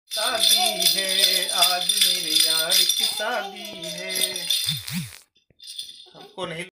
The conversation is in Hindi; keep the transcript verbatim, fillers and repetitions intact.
शादी है आज मेरे यार की शादी है। हमको नहीं